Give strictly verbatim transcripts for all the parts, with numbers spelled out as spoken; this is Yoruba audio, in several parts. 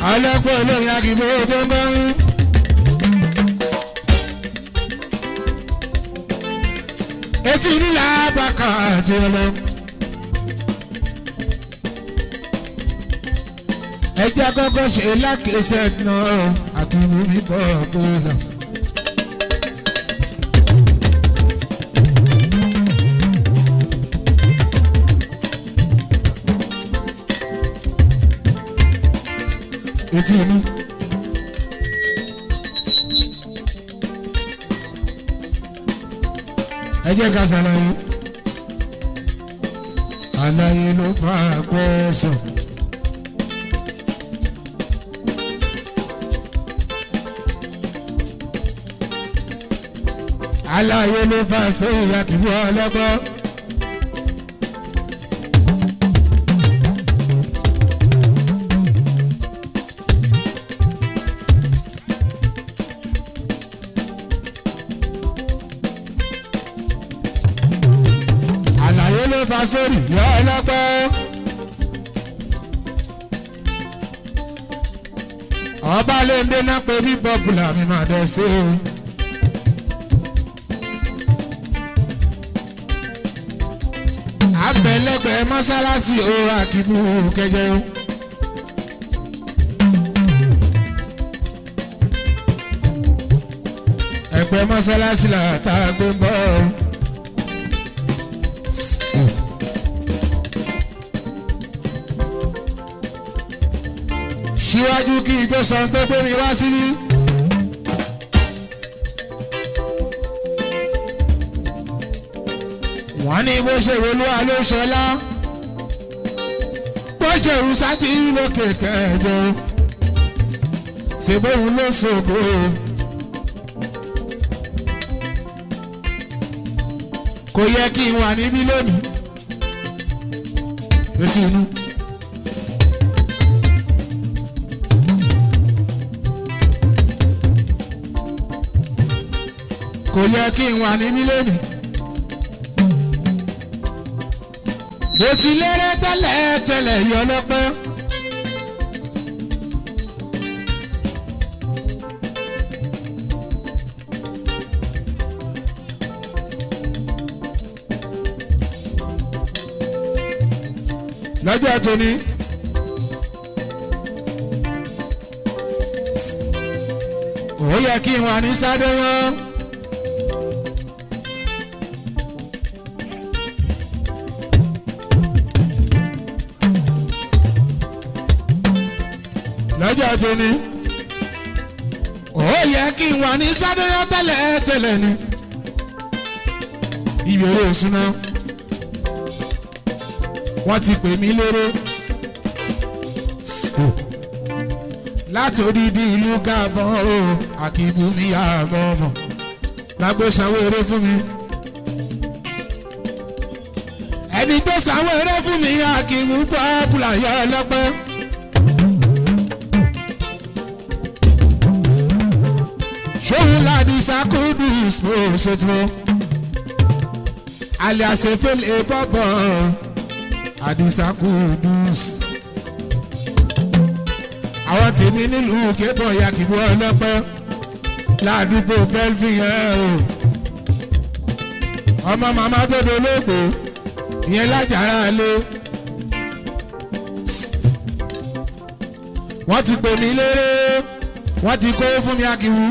ọlọ́pọ̀ olóyin Akíbo tó ń gbọ́rin. etí nílà bàkà àti ọlọ. ẹjẹ́ kọ́kọ́ ṣe lákèsẹ̀ náà Akíbo mi bọ̀ kó lọ. etí inú. ẹ jẹ́ ká ṣàlàyé àlàyé ló fà pẹ́sàn. àlàyé ló fà sẹ́yìn Akíbo ọlọ́gbọ́n. fa sórí yọ ọlọ́pẹ́. ọba lè ń dé náà pé bí bọ́bùlà mi máa dẹ̀ sí o. abẹ́lẹ́gbẹ̀ẹ́ mọ́sálásí o Akíbo kẹjẹ o. ẹgbẹ́ mọ́sálásí là tá a gbé ń bọ̀ o. síwájú kí ìjọ san tó gbé mi wá síbí. wọ́n ní bó ṣe wọlúwa ló ṣọlá bó ṣe rú sátì lókè kẹjọ ṣe bóun ló ṣògo. kò yẹ kí n wà níbí lónìí. etí inú. kò yẹ kí n wà níbí lónìí. mo sì lérè tẹ́lẹ̀ tẹ́lẹ̀ yọ lọ́pẹ́. lọ́jọ́ tóní ó yẹ kí n wà ní sáré wọn. lọ́jọ́ tóní ó yẹ kí n wà ní sáré wọn tẹ́lẹ̀ tẹ́lẹ̀ ni ìbéèrè òsúná wọ́n ti pè mí lóró láti odidi ìlú Gabon o Akíbo mi àgbọn ọmọ lágbó sanwó eré fún mi. ẹni tó sanwó eré fún mi Akíbo pọ́pùlà yọ ọlọ́pẹ́. ṣòun láti sakudu mo ṣètò alias efele bọ́bọ̀ Adisa Kudus. àwọn tèmi nílùú kébọ̀ Akíbo ọlọ́pẹ́ ládùúgbò belfien o. ọmọ màmá tó dolóògbé ìyẹn lájàrá lé. wọ́n ti pè mí léré wọ́n ti kó fún mi Akíbo.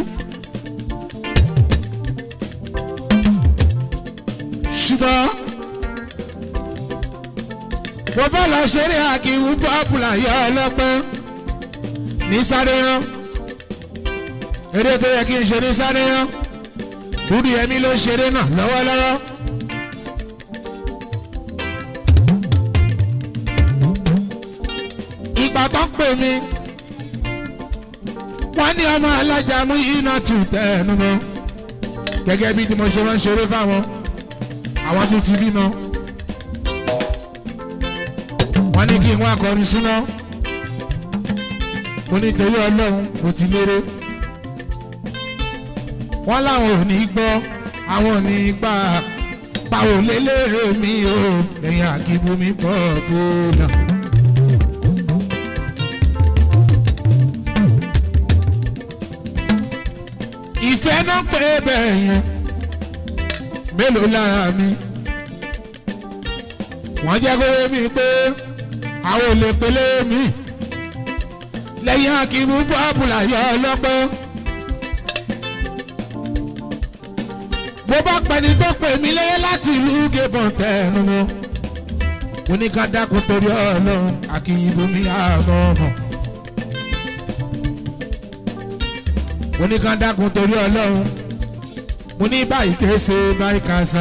ṣùgbọ́n mo fẹ́ lọ ṣeré Akíbo pọ́pùlà yọ ọlọ́pẹ́ ní sáré rán. eré tó yẹ kí n ṣe ní sáré rán Dúdú Yẹmí ló ṣeré náà lọ́wọ́lọ́wọ́. ìgbà tó ń pè mí wọ́n ní ọmọ alájà mú iná tù tẹnu mọ́ gẹ́gẹ́ bí tí mo ṣe máa ń ṣeré fáwọn àwọn tó ti bímọ. wọ́n ní kí n wá kọrin súná mo ní torí Ọlọ́run mo ti lérè. wọ́n láwọn ò ní gbọ́ àwọn ò ní gbà báwo lélẹ̀ mi o lẹ́yìn Akíbo mi pọ̀ bóòlà. ìfẹ́ náà pé bẹ́ẹ̀ yẹn mélòó lára mi wọ́n jẹ́ kó yé mi pé àwọn ò lè pélé mi lẹ́yìn Akíìmù Popular yọ ọlọ́pẹ́ bó bá pẹ́ni tó pè mí lẹ́yìn láti ìlú Gabon tẹnu mọ́ mo ní ká dákun torí Ọlọ́run Akíìmù mi àmọ́ ọmọ mo ní ká dákun torí Ọlọ́run mo ní báyìí kése báyìí kàṣà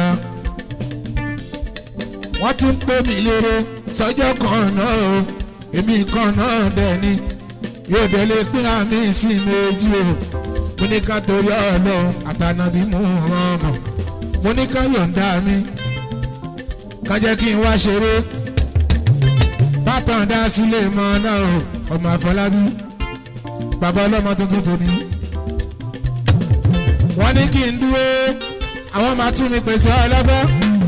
wọ́n tún pè mí lérè sọ́jọ́ kan náà o èmi kan náà dẹ̀ ni yóò dẹ̀ lè pín àmì sí méjì o mo ní ká torí Ọlọ́run àtànàbí mú ràn mọ́ mo ní ká yọ̀ǹda mi ká jẹ́ kí n wá ṣeré bátàn dá sílé mọ́ náà o ọmọ Àfọlábí bàbá ọlọ́mọ tuntun tó ní wọ́n ní kí n dúró àwọn máa tún mi pèsè ọlọ́gbọ́n.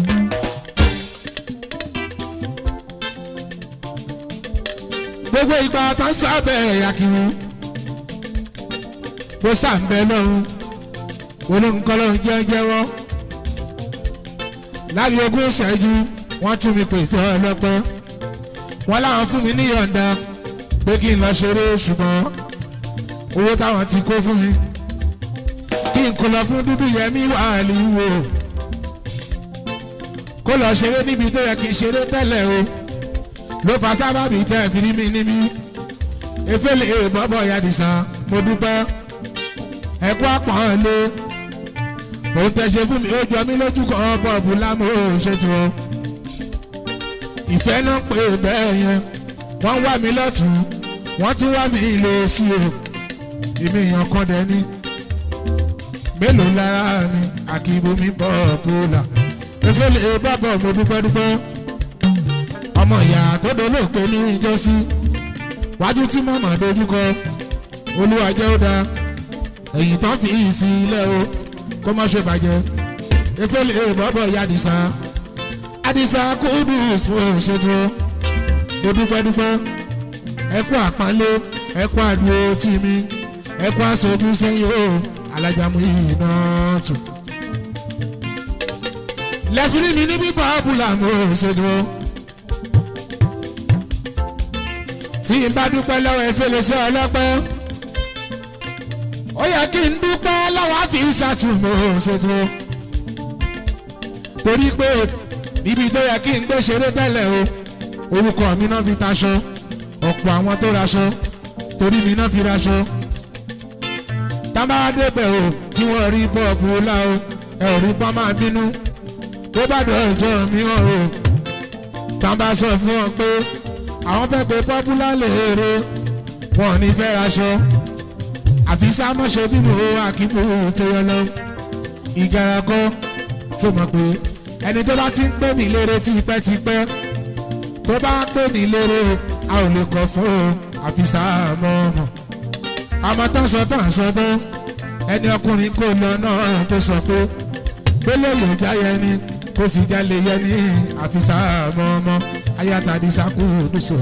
gbogbo ìgbà tó ń sábẹ́ Akíìmù bó sàǹbẹ̀ lọ́hùn olóńkọ́ lọ́hùn jẹ́jẹ́wọ́ láyé ogún ìṣẹ́jú wọ́n tún mi pèsè ọlọ́pẹ́ wọ́n láwọn fún mi níyọ̀ǹda pé kí n lọ ṣeré ṣùgbọ́n owó táwọn ti kó fún mi kí n kó lọ fún Dúdúyẹmí Wàlíù kó lọ ṣeré níbi tó yẹ kí n ṣeré tẹ́lẹ̀ o ló fa sábàbí tẹ́ ẹ̀ fi rí mi níbí efele bọ́bọ̀ Yadisa mo dúpẹ́ ẹ̀kú àpọ̀n lé òun tẹ̀ ṣe fún mi ó jọ mí lójú kan bọ́ọ̀bù lámò ṣètò ìfẹ́ náà pé bẹ́ẹ̀ yẹn wọ́n wá mi lọ́tún wọ́n tún wá mi lọ sí o èmi èèyàn kan dẹ̀ ní mélòó lára mi Akíìmù mi Popular efele bọ́bọ̀ mo dúpẹ́ dúpẹ́ ọmọ ìyá tó dolóòpé ní ìjọsí wájú tí mọ̀mọ́ dojúkọ Olúwa jẹ́ ó dáa ẹ̀yìn tán fi yìí sí ilé o kó má ṣe bàjẹ́ efele bọ́bọ̀ Yadisa Adisa Kudus mo ṣètò mo dúpẹ́ dúpẹ́ ẹkú àpánlé ẹkú àdúró tì mí ẹkú àṣojú sẹ́yìn o alájàmú yìí náà tù lẹ́fìrí mi níbí Popular mo ṣètò. tí n bá dúpẹ́ lọ́wọ́ efele sí ọlọ́pẹ́ ó yẹ kí n dúpẹ́ lọ́wọ́ Àfíìsàtù mo ṣètò torí pé níbi tó yẹ kí n gbé ṣeré tẹ́lẹ̀ o orúkọ mi náà fi taṣọ ọ̀pọ̀ àwọn tó raṣọ torí mi náà fi raṣọ tábà débẹ̀ o tí wọ́n rí Popular o ẹ ò rí pọ́n máa bínú tó bá dọ̀jọ́ mi hàn o tábà sọ fún ọ pé àwọn fẹ́ pé Popular lèrè wọn ò ní fẹ́ raṣọ àfi sámọ́ṣe bí mo Akíìmù tó yọ lọ ìgarakọ́ fún mọ̀ pé ẹni tó bá ti ń pè mí lérè tipẹ́tipẹ́ tó bá ń pè mí lérè a ò lè kọ̀ fún o àfi sámọ́ ọmọ àmọ́ tán sọ tán sọ tán ẹni ọkùnrin kò lọ náà tó sọ pé pélé yóò jáyẹ ni kó sì jálè yẹ ní àfi sámọ́ ọmọ ayatadi Sakuduso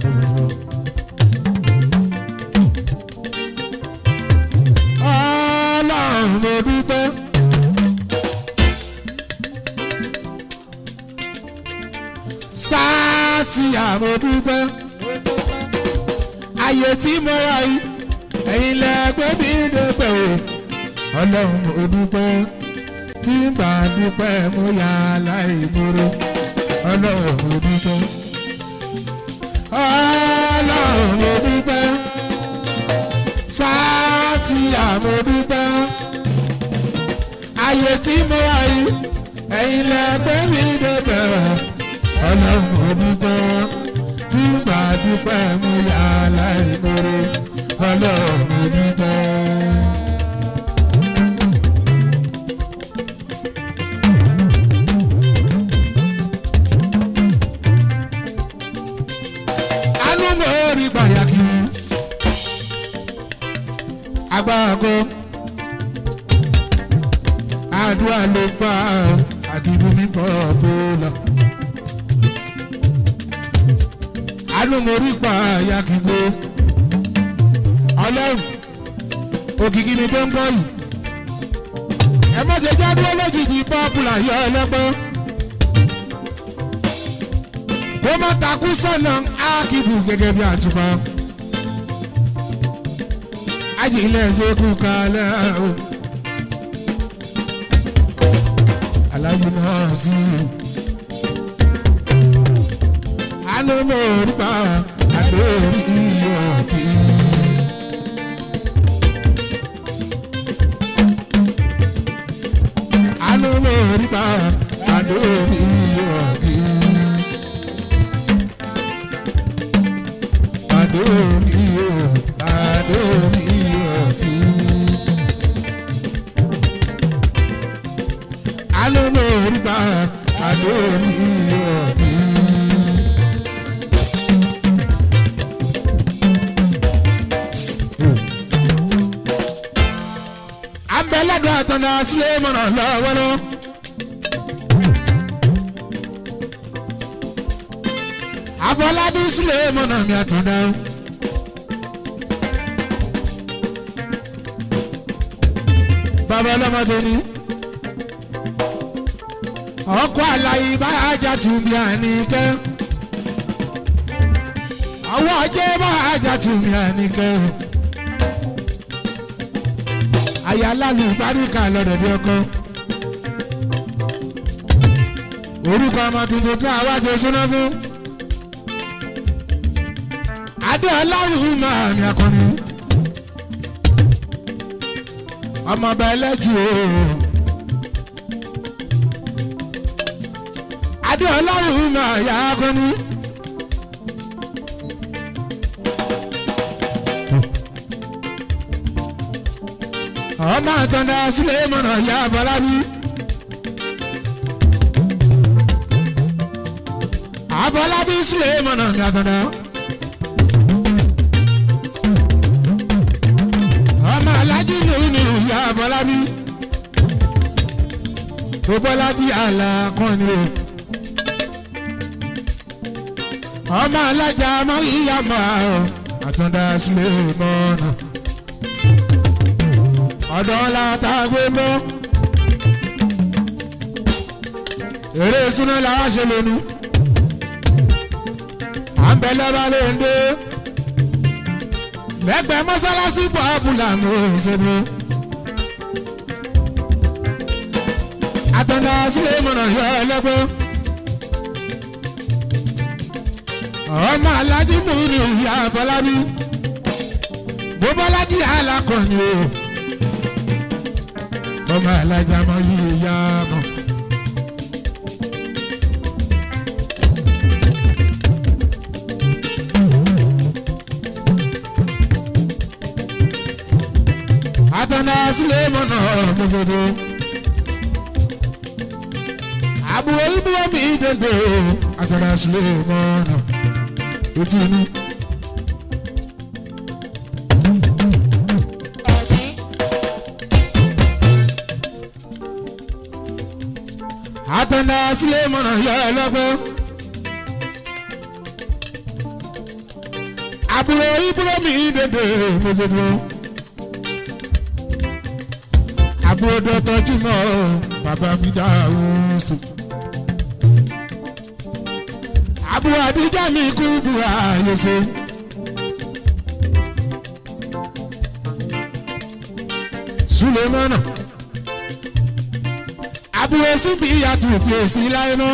Ọlọ́run mo dúpẹ́ Sátìyà mo dúpẹ́ ayé tí mo wà yìí ẹ̀yin lẹ́gbẹ́ mi débẹ̀ o Ọlọ́run mo dúpẹ́ tí n bá dúpẹ́ mo yà láìmọ̀rọ̀ Ọlọ́run mo dúpẹ́ Ọlọ́run mo dúpẹ́ Sátìyà mo dúpẹ́ ayé tí mo wà yìí ẹ̀yin lẹ́gbẹ́ mi débẹ̀ Ọlọ́run mo dúpẹ́ tí n bá dúpẹ́ mo yà láìmọ̀rọ̀ Ọlọ́run mo dúpẹ́. Alúmọ̀ọ́rí gbàyàkì agbáko àdúrà ló pa Akíìmù mi Popular alúmọ̀ọ́rí gbàyàkì gbó Ọlọ́run òkìkí mi tó ń bọ̀ yìí ẹ má jẹ́ já dúró lójijì pọ́pùlà yọ ẹlẹ́gbọ́n kó má takú sọ́nà ákìbù gẹ́gẹ́ bí àtúbọ̀ ajílẹ̀ ṣekú kalẹ̀ o alájú náà sí anamọ̀ orípa àdórí ìyọ̀kì. anamọ̀ orípa àdórí ìyọ̀kì. àdórí ìyọ̀kì. àdórí ìyọ̀kì. anamọ̀ orípa àdórí ìyọ̀kì. lọ́dọ̀ àtọ̀nà sílẹ̀ mọ̀nà lọ́wọ́rọ́. Afọlábí sílẹ̀ mọ̀nà mi àtọ̀nà. Bàbá ọlọ́mọdé ni. Ọkọ̀ àlàyé bá ajá tún bí àníkẹ́. Àwọn ajé bá ajá tún bí àníkẹ́. Ayálàlú Báríkà lọ́dọ̀ bí ọkọ. Orúkọ ọmọ tuntun tí àwa ti súná fún. Adé ọlọ́run máa mi akọni. Ọmọ ọba ẹlẹ́jù o. Adé ọlọ́run máa yá akọni. Ọmọ àtọ̀dá sílẹ̀ mọ̀nà ya Afọlábí. Afọlábí sílẹ̀ mọ̀nà ya àtọ̀dá. Ọmọ alájí nìyí ya Afọlábí. Bọ́lájí àlàkọ́ni o. Ọmọ alájà mọ́ ìyá mọ́ àtọ̀dá sílẹ̀ mọ̀nà. Ọ̀dọ́ la ta gbé mọ́. Eré súná la wá ṣe lónú. À ń bẹ lọ́ba lóńdó. Lẹ́gbẹ̀ẹ́ mọ́sálásí pọ́pùlà mú ṣẹ́nu. Àtọ̀nà sílẹ̀ mọ̀nà yọ ẹlẹ́gbẹ́. Ọmọ alájí mú ni ìyá Afọlábí. Mo Bọ́lájí alákọ̀ọ́ni o. Ọmọ alájà mọ yìí yá mọ. Àtọ̀nà sílẹ̀ mọ̀nà mọ́sọ̀dọ̀. Àbúrò ìbúrò mi dègbò. Àtọ̀nà sílẹ̀ mọ̀nà. Etí inú. Àtọ̀nà sílẹ̀ mọ̀nà yọ ẹlẹ́gbẹ́. Àbúrò ìbúrò mi dèdè mọ́sọ̀dọ̀. Àbúrò dọ́tọ̀ jùmọ̀ bàbá fi dá òun sùn. Àbúrò àdíjà mi kú bùrà yẹsẹ̀. Sílẹ̀ mọ̀nà. Àbúrò síbi ìyàtọ̀ tí o sí láyé mọ́.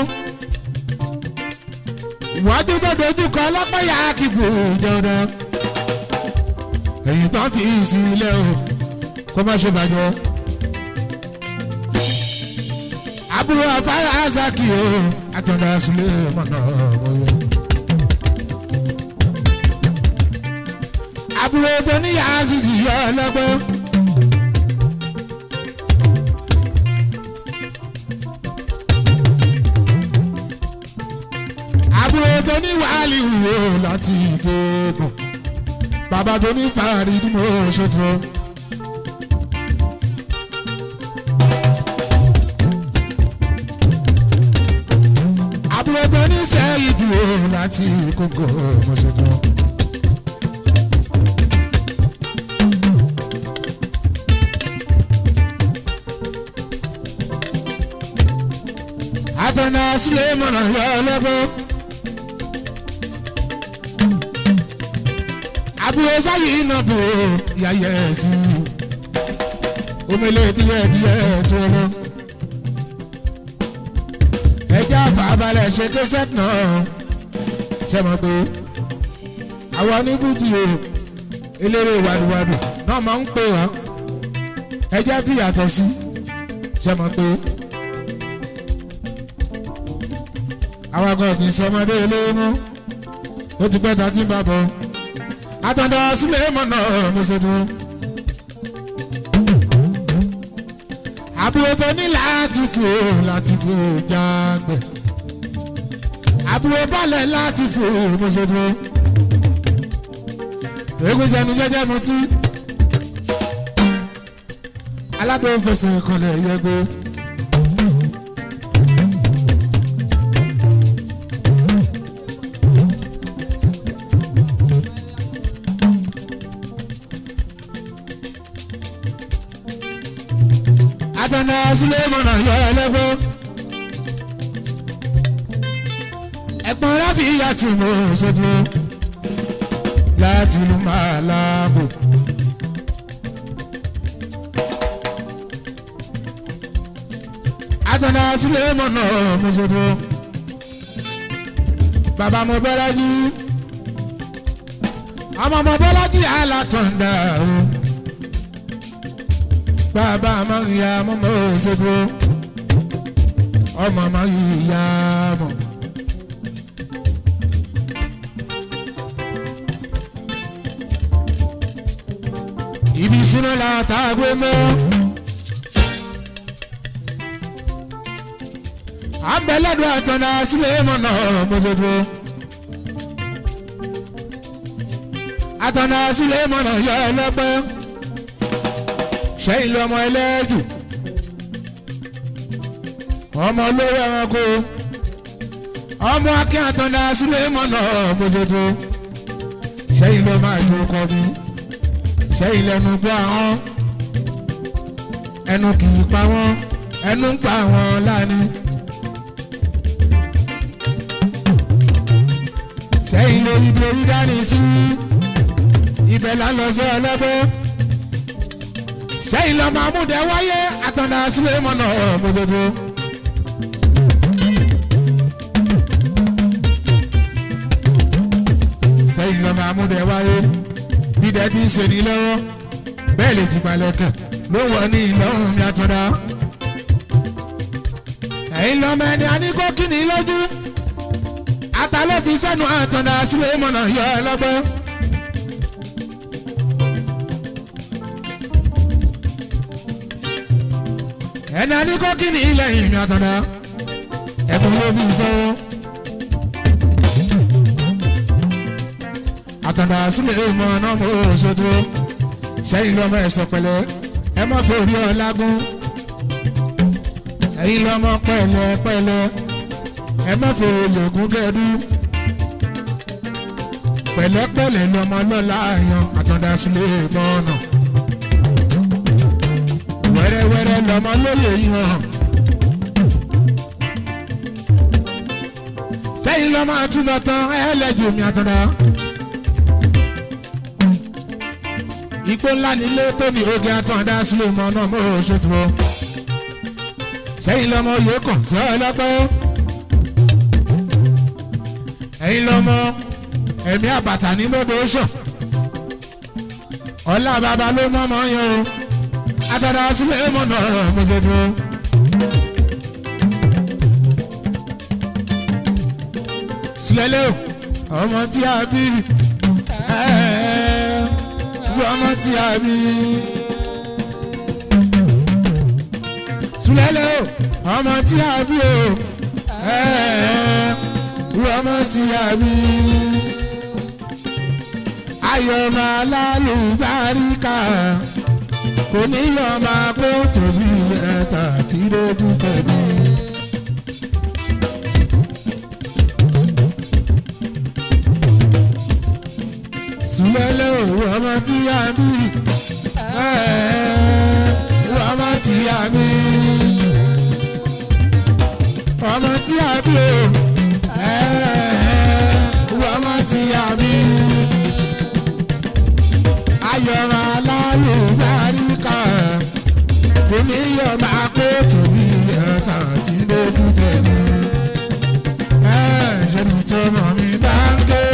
Ìwádìí tó dojú kọ ọlọ́pàá yà á kí bò jẹun. Èyí tán fi sílẹ̀ o kó má ṣe bàjẹ́. Àbúrò afárá Azaki o Àtọ̀nà sílẹ̀ mọ̀nà ọ̀yọ́. Àbúrò tó níyà Azizi yọ ọlọ́gbọ́n. Àbúrò tó ní wàhálì wò láti ìgbébọ̀. Bàbá tó ní fàárí bí mo ṣe tó. Àbúrò tó ní sẹ́yìn dúró láti Kóńgò mo ṣe tó. Atana Suleiman yọ ọlọ́gbọ́n. Àbúrò sáyé iná bò yàyẹ sí i. Omele díẹ̀ díẹ̀ tó lọ. Ẹja fàbalẹ̀ ṣe kẹsẹ̀t náà. Ṣé mo pé àwọn onífújì o eléré wàdùwàdù náà máa ń pè wọ́n. Ẹja fi yàtọ̀ sí. Ṣé mo pé àwọn akọ̀ọ̀ kì í sọmọdé olówó mọ́. Ó ti pẹ́ ta tí ń bá bọ̀. Atanda Suleiman náà mo ṣe dùn. Àbúrò tó ní láti fò láti fò jágbẹ̀. Àbúrò balẹ̀ láti fò mo ṣe dùn. Ègún jẹnu jẹjẹ mu tí. Aládùn fẹsẹ̀ ìkọlẹ̀ yẹgbó. Atanda Suleiman yọ ẹlẹ́gbọ́n. Ẹ̀gbọ́n ráfi yàtú mo ṣètò láti ìlú Màlábò. Atanda Suleiman mo ṣètò bàbá mo bẹ́rẹ̀ jí ọmọ mo bẹ́rẹ̀ jí alátọ̀ndà o. Bàbá máa ń ya mọ́mọ́ ṣètò ọmọ máa ń ya mọ́. Ibi sínú la tàgbé mọ́. À ń bẹ lọ́dọ̀ Atanda Suleiman náà mo ṣètò. Atanda Suleiman náà yọ ẹlẹ́gbẹ́. Ṣé ilé ọmọ ẹlẹ́jù ọmọ olówó ẹranko ọmọ akẹ́ Atanda Suleiman náà bójútó. Ṣé ilé ọmọ àjò kọ mi ṣé ilé ẹnu gbọ́ àwọn ẹnu kì í pa wọ́n ẹnu ń pa wọ́n láni. Ṣé ilé ibi orí dání sí ibẹ̀ là ń lọ sí ọlọ́gbọ́n. Ṣẹ́yìn lọ máa mú dẹ wáyé Atanda Suleiman náà mọ́jọ́dọ́. Ṣẹ́yìn lọ máa mú dẹ wáyé dídẹ tí ń ṣe ní lọ́wọ́ bẹ́ẹ̀ lè ti balẹ̀ kàn ló wọ̀ ní ìlọ́run mi Atanda. Ẹ̀yin lọ́mọ ẹni a ní kó kí ni lójú ata ló fi sẹ́nu Atanda Suleiman náà yọ ẹ lọ́gbọ́n. Ẹni a ní kó kí ni ilẹ̀ yìí mi Atanda ẹ̀bùn ló fi sọ́wọ́. Atanda Suleiman náà mo ṣètò. Ṣẹ́yìn lọ́mọ ẹ̀sọ́ pẹ̀lẹ́ ẹ má forí ọlágún. Ẹ̀yin lọ́mọ pẹ̀lẹ́ pẹ̀lẹ́ ẹ má forí lògùn kẹ́dú. Pẹ̀lẹ́pẹ̀lẹ́ lọ́mọ lọ́la yan Atanda Suleiman náà. Wẹ́rẹ́wẹ́rẹ́ lọ́mọ lóye yan. Ṣẹ́yìn lọ́mọ àtúntò tán ẹlẹ́jù mi Atanda. Igbó ńlá nílé tó ní oge Atanda Suleiman náà mo ṣètò. Ṣẹ́yìn lọ́mọ yóò kàn sí ọlọ́pẹ́. Ẹ̀yin lọ́mọ ẹ̀mí àbàtà ní mọ́dọ̀ ṣàn. Ọlá bàbá ló mọ́mọ́ yan o. Atanda Suleiman náà mo ṣètò. Sulele ọmọ tí a bí ọmọ tí a bí. Sulele ọmọ tí a bí ọmọ tí a bí. Ayọ̀ máa lálùbáríkà kò ní yọ máa kó tóbi ẹ̀ta tí lójú tẹ̀bí. Sulele ọmọ tí a bí ọmọ tí a bí ọmọ tí a bí o ọmọ tí a bí ayọ̀rọ̀ alálùbáríkà omi yọ̀ máa kó tòbí ẹ̀ka tí lójú tẹ̀lé ẹ̀ ṣe ni tó mọ̀ mí bá ń ké.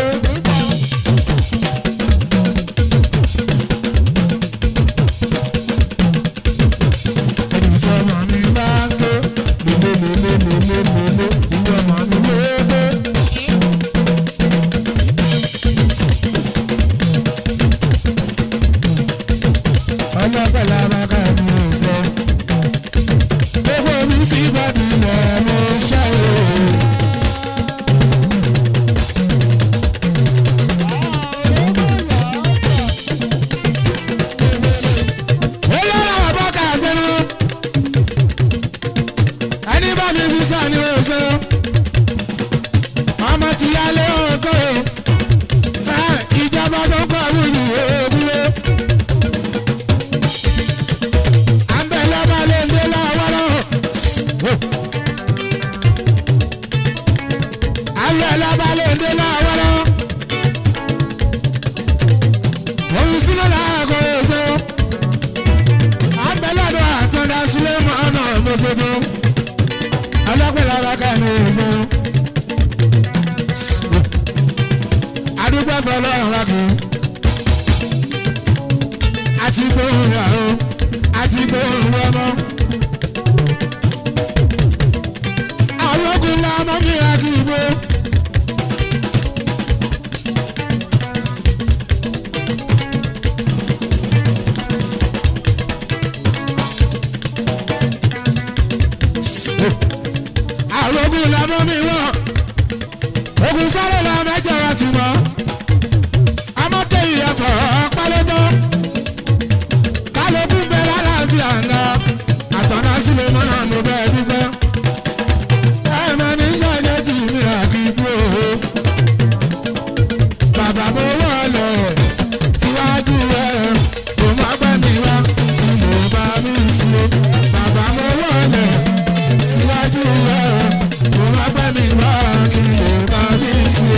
Síwájú ẹ̀ kò má pẹ́ mi wá kí lè bá mi sí.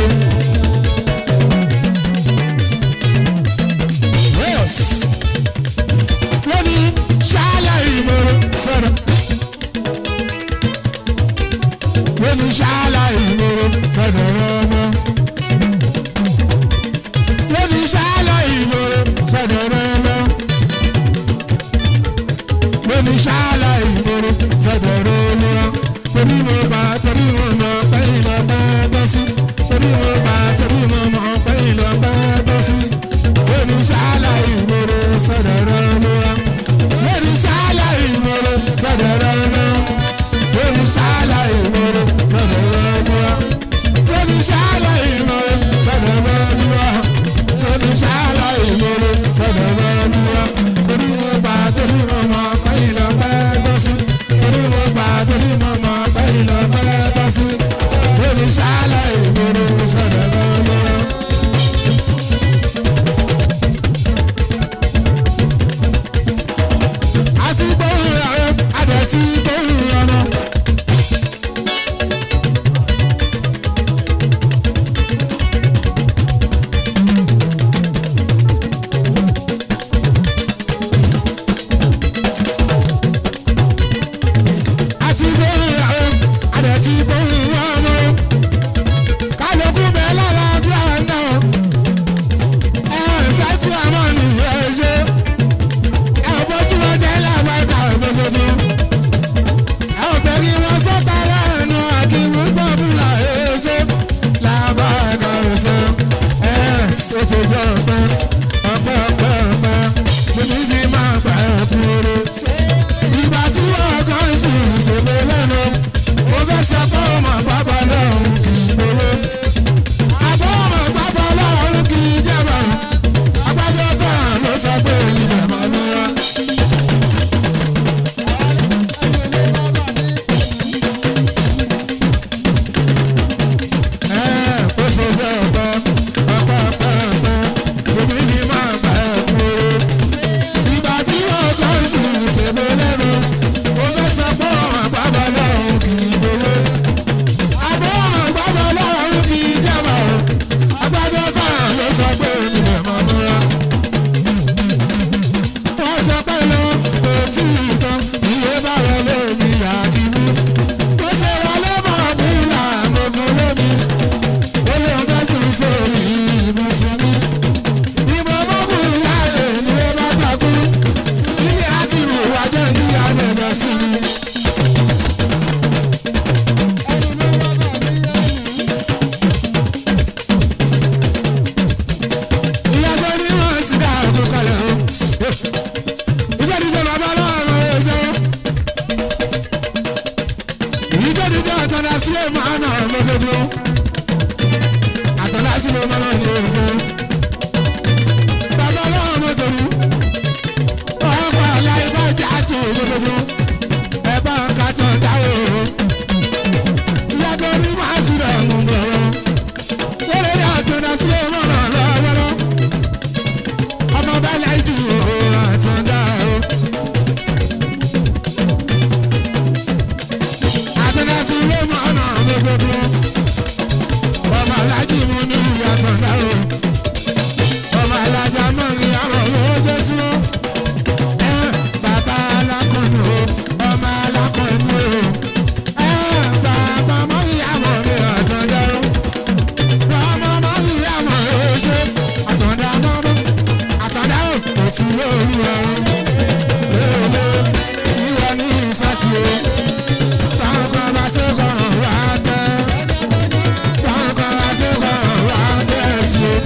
lórí ọ̀run lóòló ìwọ ní ìsátì o báwọn kan bá ṣe kàn wá tẹ́ báwọn kan bá ṣe kàn wá tẹ́ sí o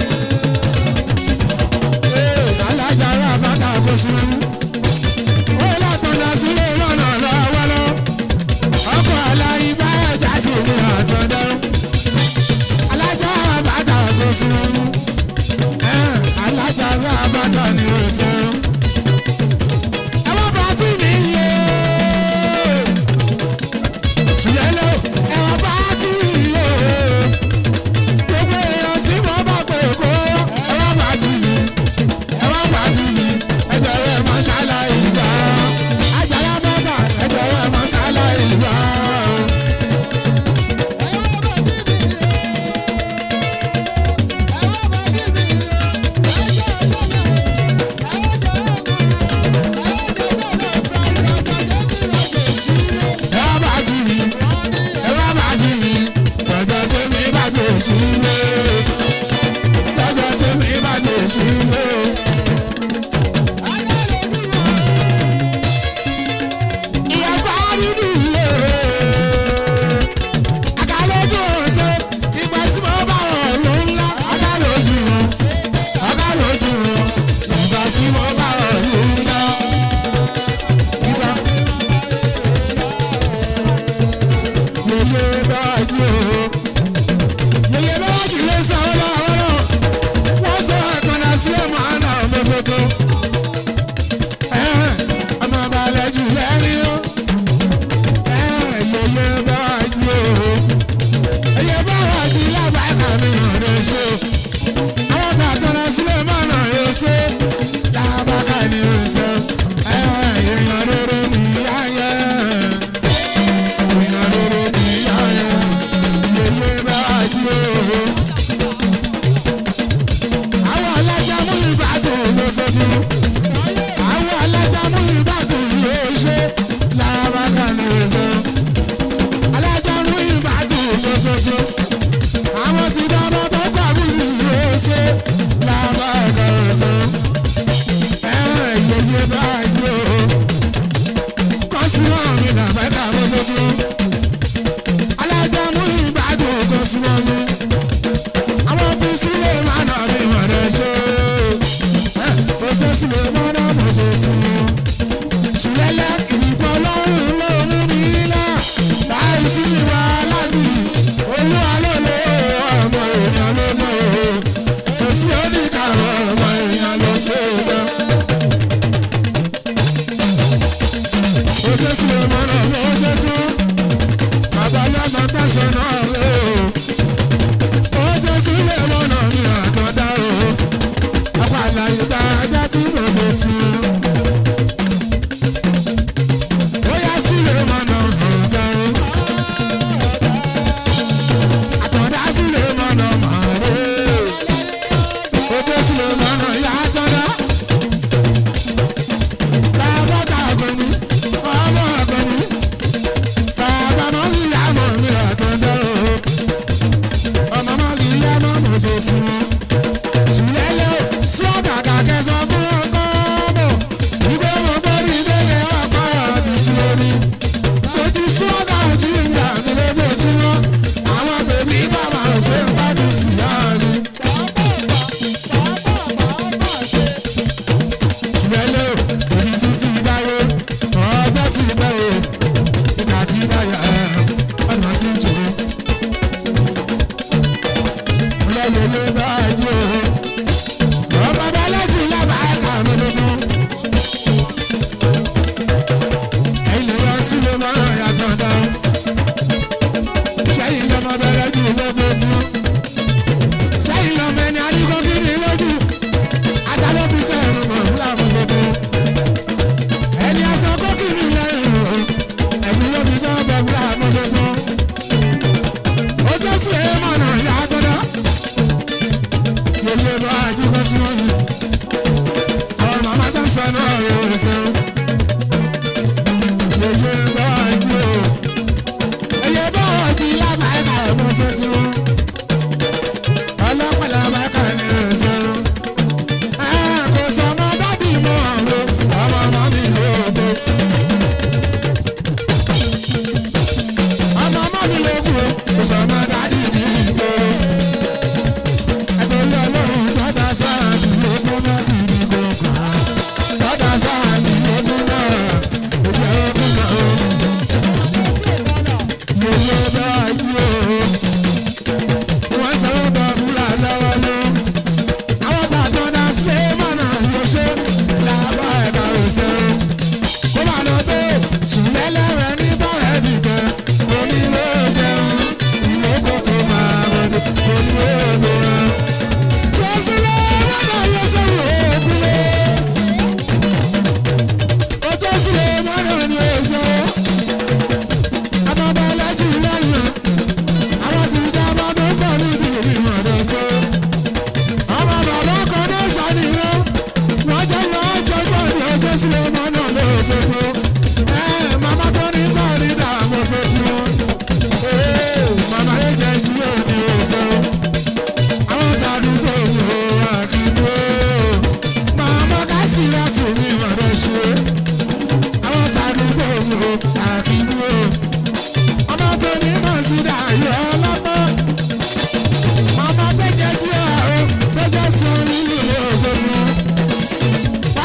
ee alájà rà fata kó sínú ó látọ̀dá sílé lọ́nà lọ́wọ́ lọ ọkọ̀ alárí bá ẹ̀já tì ní àtọ̀dọ́ alájà rà fata kó sínú alájà rà fata ní òsè.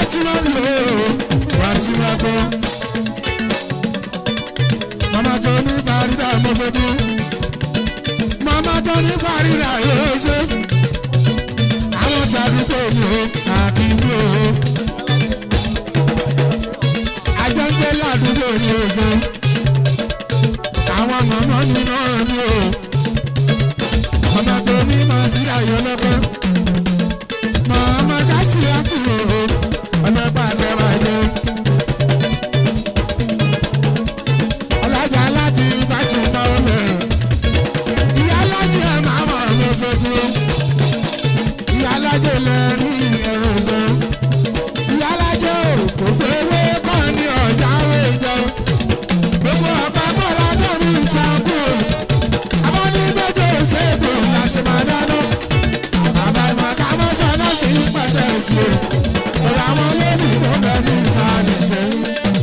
tí wọ́n lò wá tí wọ́n gbọ́. mama tó ní Farida mọ́sọ́dú mama tó ní Farida yóò ṣe àwọn tàdúgbò mi ò àkìwé o àjọgbé ládùúgbò ni ó ṣe àwọn màmá mi náà ni o mama tó ní Masira yọ lọ́pẹ́ mama dásí àtúwò ọlọ́pàá àtẹwájẹ. ọlọ́jà láti fàtúmọ̀ ọ̀lẹ̀ ìyá alájẹ màmá mi ṣètò ìyá alájẹ lẹ́nu ẹ̀rọ sọ ìyá alájẹ kò gbéwé kọ́ ní ọjà àwẹ̀jọ gbogbo ọ̀pá bọ́lá náà ní ìtakù àwọn onígbẹ́jọ́ ṣègùn láti máa dáná bàbá ìmọ̀ ká mọ́ sọ́nà sí pẹ̀tẹ́sì o ọ̀rọ̀ àwọn olóògùn tó bẹ ní ìta nìṣẹ́yìn.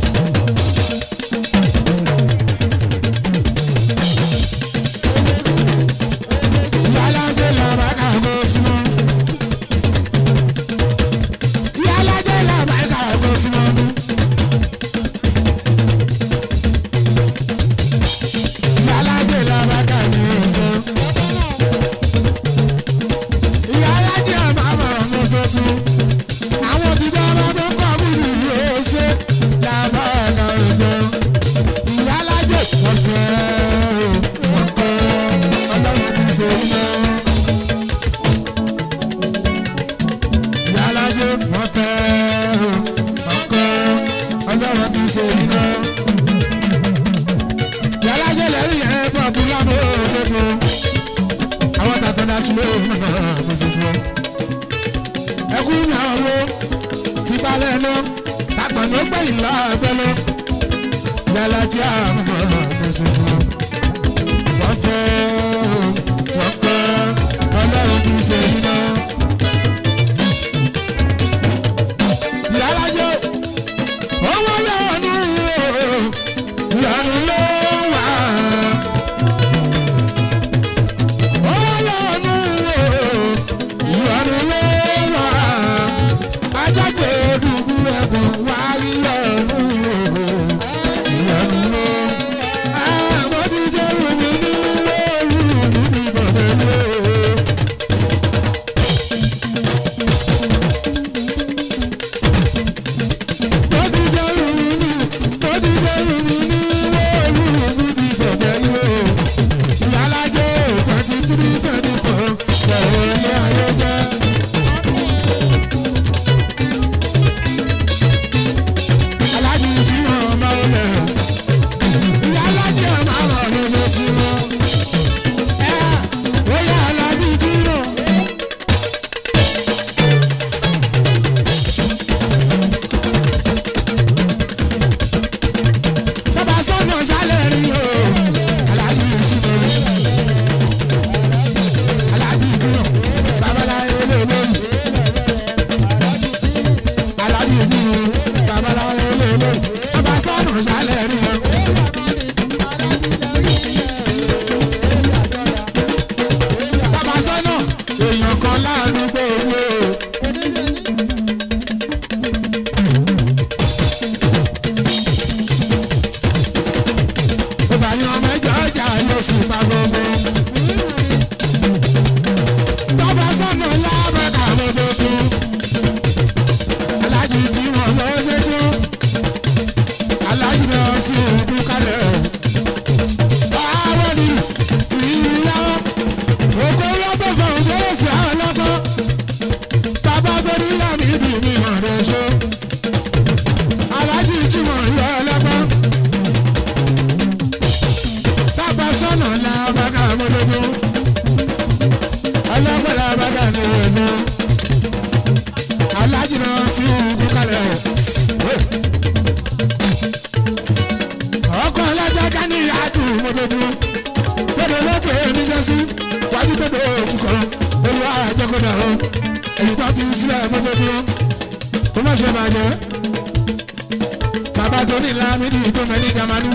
Bàbá tó ní Lámídì tó mẹ́ni Jamalu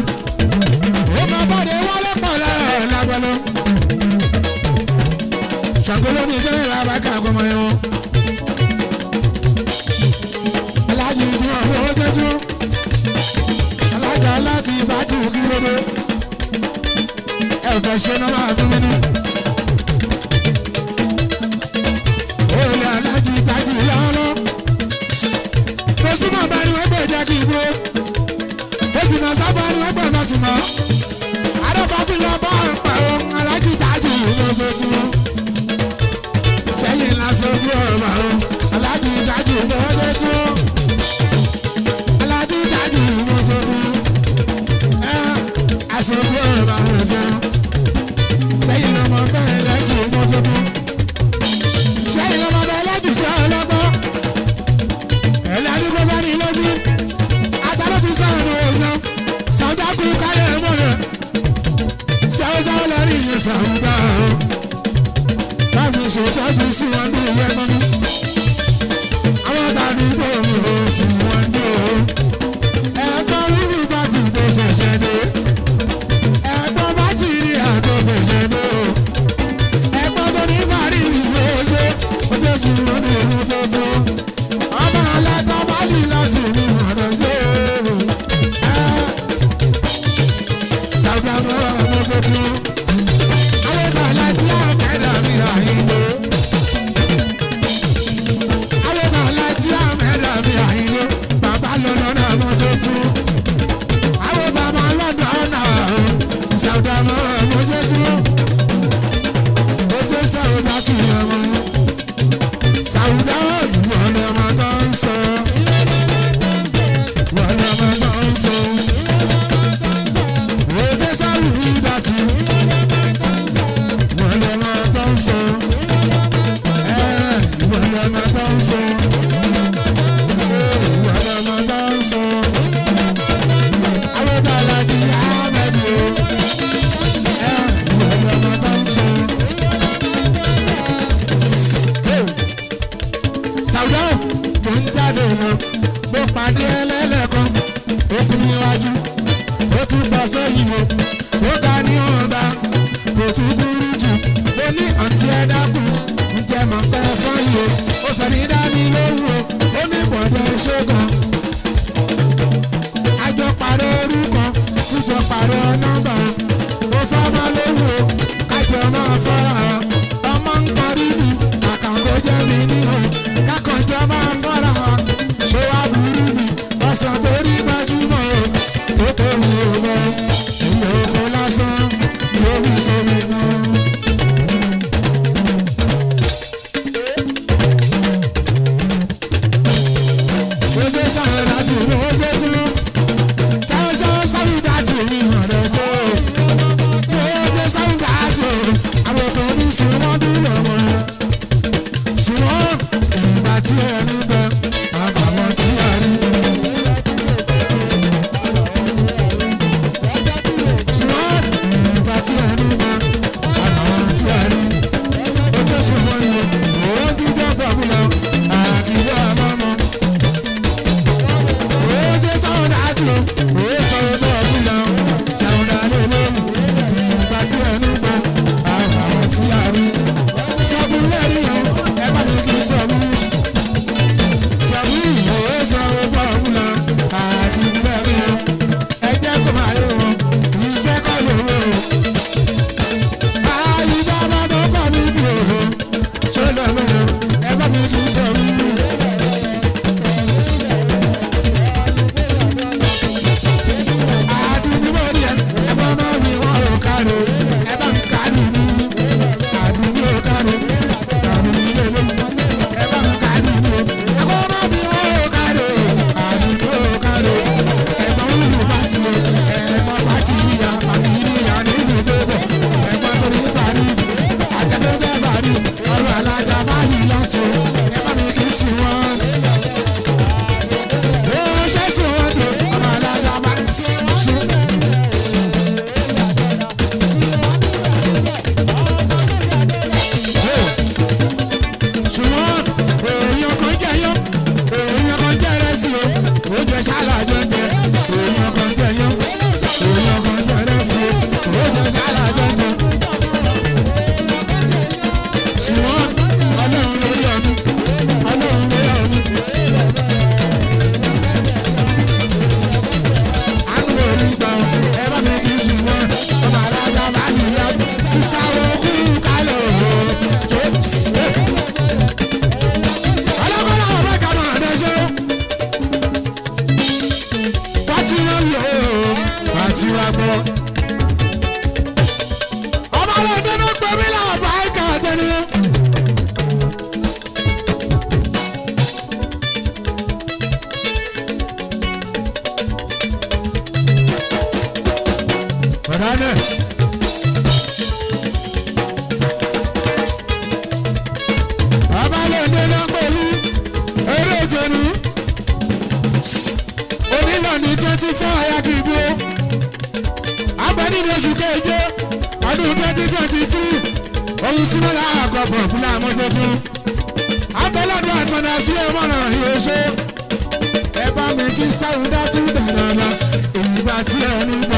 ó máa bọ́dé wọlé pọ̀ lágbọ́lọ́ ṣàkóló ní ìṣẹ́lẹ̀ làbákà àgọ́mọ ẹ̀wọ̀n alákìíbó ó jìnnà sábà ní ẹgbẹ́ náà tì mọ́ àdọ́bà fi lọ bọ́ ọ̀pẹ̀ ohun alákìítájú lọ́sọ̀tì wọn kẹ́yìn lásòkú ọ̀rọ̀ àwọn alákìítájú lọ́sọ̀tì wọn alákìítájú lọ́sọ̀tì wọn ẹ̀ àsòkú ọ̀rọ̀ àwọn ọ̀sẹ̀ kẹ́yìn lọ́mọ bẹ́ẹ̀ lẹ́jọ́ lọ́sọ̀tì wọn kẹ́yìn lọ́mọ bẹ́ẹ̀ lẹ́jọ́ sí ọlọ́gbọ́n ẹ̀lẹ́ni kó bá ní lójú àtàlọ́bí sọ̀rọ̀ ní ọ̀sán sàdákù kálẹ̀ mọ́lẹ̀ ṣàwùjá lórí ìyẹn sàwùjá o báwo ṣètọ́jú sí wọn ní ìwé mọ́mí àwọn tàbí gbòòrò ó sì wọ́n dé o ẹ̀gbọ́n rúbí bàtì tó ṣẹ̀ṣẹ̀ dé ẹ̀gbọ́n bàtì rí àtó ṣẹ̀ṣẹ̀ dé o ẹ̀gbọ́n tó ní bàrí ìwé ojú ojú sí wọn ní ìlú tó tó ọmọ alága bá lì láti rí ọ̀rọ̀ yé sàgbà mọ́ra ọmọ tuntun àwọn bàlá tí a mẹ́ra mi àyìnbó àwọn bàlá tí a mẹ́ra mi àyìnbó bàbá lọ́nà náà ọmọ tuntun àwọn bàbá lọ́nà náà sàgbà mọ́ra ọmọ tuntun ó tó sàwùdá tì lọ́mọ sàwùdá ìwọ lọ́mọ tó ń sọ ìwọ lọ́mọ tó ń sọ ó tó sàwùdá tì ìwọ lọ́mọ tó ń sọ ẹ̀ ìwọ lọ́mọ tó ń sọ ìwọ lọ́mọ tó ń sọ àwọn bàlá ti yá mẹ́bí o ẹ̀ ìwọ lọ́mọ tó ń sọ. Sàwùdá mo ń jáde lọ mo pàdé ẹlẹ́lẹ́kan ó kú níwájú ó tún bọ́ sẹ́yìn o ó ga ní ọ̀gá kò tún kúrú jù ó ní àǹtí ẹ dákun ǹjẹ́ mọ̀ pé fọ́yìn o ó fẹ́ ní dá mi lóhùn o ó ní bọ̀dọ̀ ṣẹ́gun àjọ pàrọ̀ orúkọ tújọ pàrọ̀ nọ́mbà o ó fọ́mọ lóhùn o kájọ máa fọ́ra ọ ọmọ ń parí mi àkàǹkó jẹ́ mi níhùn kákànjọ máa fọ́ra ọ ṣé wá burú mi ọ̀sán torí gbajúmọ̀ o tó kò wù ú lọ ìyẹn oko lásán ló fi sómi mú. ojú sáré láti ìlú ojú dúró káwọ́sọ́ sáré dájú mi hàn rẹ̀ tó ojú sáré dájú àwọn kan ní sinimá dúró wọn ṣùgbọ́n ìgbà tí ẹni bẹ àbàwọ̀n tí a rí. ṣùgbọ́n ìgbà tí ẹni bẹ àbàwọ̀n tí a rí. ó tó ṣe wọ́n ní òun dídá bàbúlà àkìlẹ̀ àmọ́mọ́. òun jẹ́ sáwọn dájú òun sọ̀rọ̀ bàbúlà sáwọn dájú lórí. ìgbà tí ẹni bẹ àbàwọ̀n tí a rí. sọ́kùn lẹ́rìí yẹn ẹ bá mi kí sọ́kùn. sọ́kùn òun sọ̀rọ̀ bàbúlà àkìlẹ̀ rẹ̀ ẹ jẹ́ kó máa yé wọn iṣẹ́ kọ́ lówó. àyíká bá tó kọ́ mi dì òhò tó lọ́wọ́ ẹ bá mi kí sọ́kùn. àdúgbò rí ẹ ẹ bá máa mi wọ́n ò kárò ẹ bá ń kárò ní àdúgbò kárò kárò nílé lóyún ẹ bá ń kárò ní o àkọ́ máa mi wọ́n ò kárò àdúgbò kárò ẹ̀gbọ́n olùlù fàtì o ẹ̀gbọ́n fàtì yíya fàtì yíya nínú gbogbo ẹ̀gbọ́n torí fàrí akẹ́kọ̀ọ́ jẹ́ fàrí ọ̀rọ̀ alájà fàrí lọ́tọ̀ ẹ bá mi kì í sí wọn. ó ṣe sùn wọn dò ọ̀rọ̀ alájà fàrí ṣe. ṣùgbọ́n èèyàn kan jẹ́ yán èèyàn kan jẹ́ rẹ́sì o ó jẹ́ ṣáláàjọ jẹ èèyàn kan jẹ́ yán èèyàn kan jẹ́ rẹ́sì o ó jẹ́ ṣáláàjọ jẹ. ṣùgbọ́n ọlọ́run lórí ọ̀nù ọlọ́run lórí ọ̀nù. àánú orí gbà ẹ bá mi kì í ṣùgbọ́n ọmọ alájà bá nìyá sísáwó kú kálọ̀ o. ọlọ́kọ̀ọ́lá ọ̀bẹ kan máa dẹ́sẹ̀. Daniel. Bàbá lè dènà pẹ̀lú eré ìjẹ̀nu. Onílọ̀ ní twenty four ayákìgbó. Abẹ́ nínú oṣù keje ọdún twenty twenty two. Oyún símọ́lá àkọ́kọ́ fúnra àmọ́ tuntun. Abẹ́lọ́dún àtọ̀nà sílẹ̀ mọ́ràn ìrẹsẹ̀. Ẹ bá mi kí sáwùdá tún dáná èyí bá tí ẹni